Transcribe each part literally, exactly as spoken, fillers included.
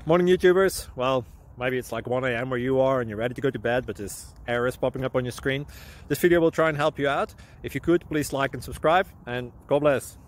Morning YouTubers. Well, maybe it's like one A M where you are and you're ready to go to bed, but this error is popping up on your screen. This video will try and help you out. If you could, please like and subscribe, and God bless.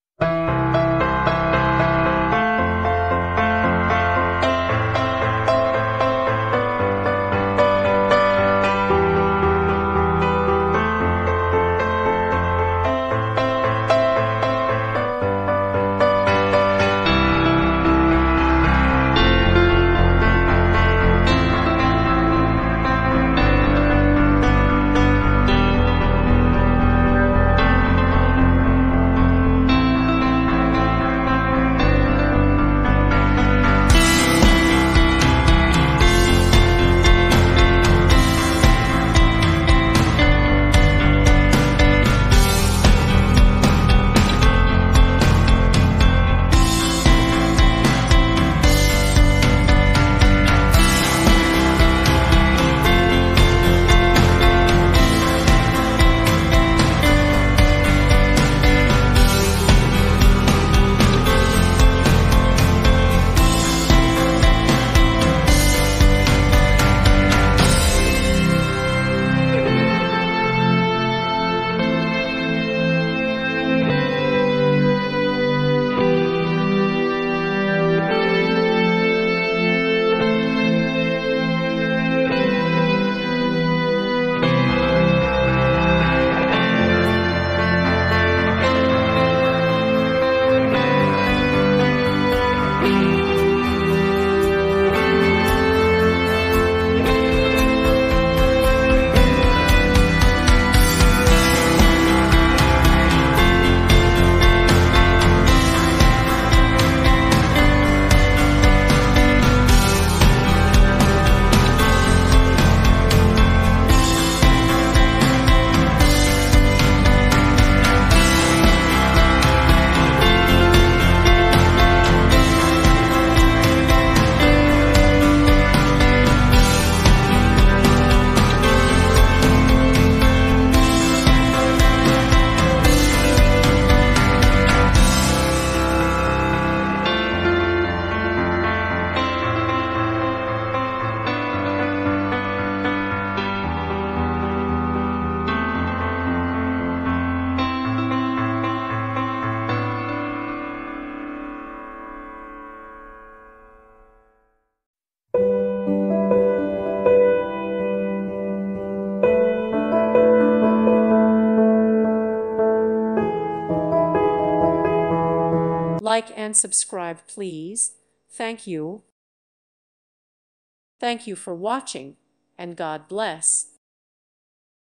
Like and subscribe, please. Thank you. Thank you for watching, and God bless.